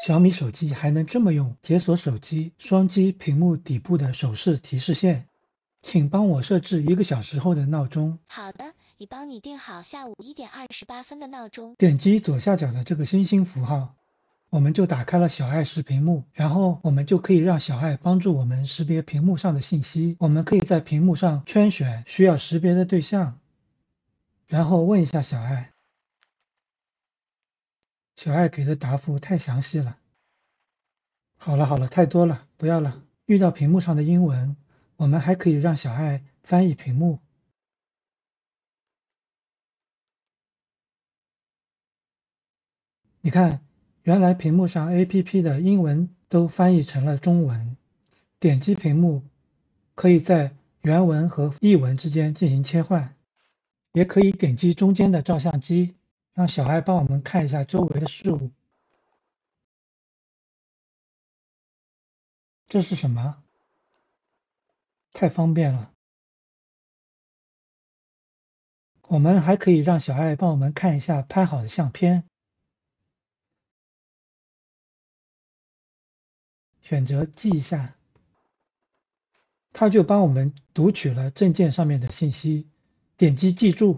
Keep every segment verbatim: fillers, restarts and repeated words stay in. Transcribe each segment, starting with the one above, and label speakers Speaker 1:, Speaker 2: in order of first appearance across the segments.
Speaker 1: 小米手机还能这么用，解锁手机双击屏幕底部的手势提示线，请帮我设置一个小时后的闹钟。
Speaker 2: 好的，已帮你定好下午一点二十八分的闹钟。
Speaker 1: 点击左下角的这个星星符号，我们就打开了小爱识屏幕，然后我们就可以让小爱帮助我们识别屏幕上的信息。我们可以在屏幕上圈选需要识别的对象，然后问一下小爱。小爱给的答复太详细了。好了好了，太多了，不要了。遇到屏幕上的英文，我们还可以让小爱翻译屏幕。你看，原来屏幕上 A P P 的英文都翻译成了中文。点击屏幕，可以在原文和译文之间进行切换，也可以点击中间的照相机，让小爱帮我们看一下周围的事物。这是什么？太方便了。我们还可以让小爱帮我们看一下拍好的相片。选择记一下，它就帮我们读取了证件上面的信息，点击记住，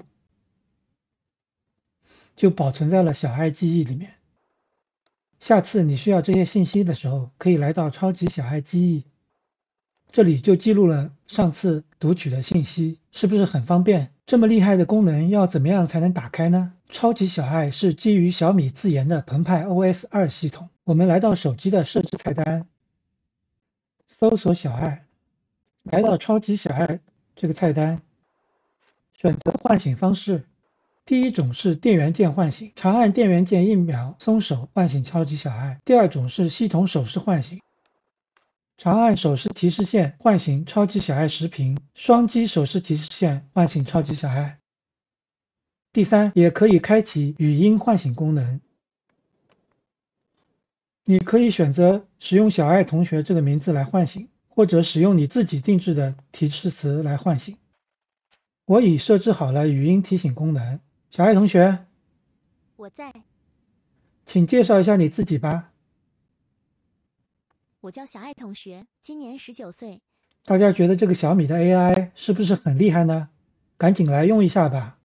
Speaker 1: 就保存在了小爱记忆里面。下次你需要这些信息的时候，可以来到超级小爱记忆，这里就记录了上次读取的信息，是不是很方便？这么厉害的功能要怎么样才能打开呢？超级小爱是基于小米自研的澎湃 O S 二系统。我们来到手机的设置菜单，搜索小爱，来到超级小爱这个菜单，选择唤醒方式。第一种是电源键唤醒，长按电源键一秒松手唤醒超级小爱。第二种是系统手势唤醒，长按手势提示线唤醒超级小爱识屏，双击手势提示线唤醒超级小爱。第三，也可以开启语音唤醒功能。你可以选择使用小爱同学这个名字来唤醒，或者使用你自己定制的提示词来唤醒。我已设置好了语音提醒功能。小爱同学，
Speaker 2: 我在。
Speaker 1: 请介绍一下你自己吧。
Speaker 2: 我叫小爱同学，今年十九岁。
Speaker 1: 大家觉得这个小米的 A I 是不是很厉害呢？赶紧来用一下吧。